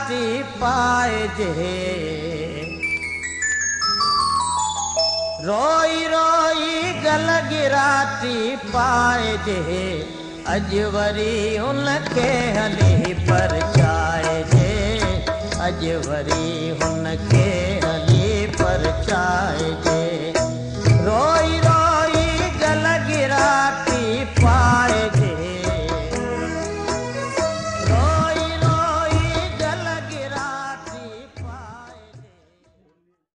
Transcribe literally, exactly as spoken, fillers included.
गिराटी पाइजे, रोई रोई गल गिराटी पाइजे, अज वरी उनके हली परचाइजे, अज वरी उनके हली परचाइजे। रोई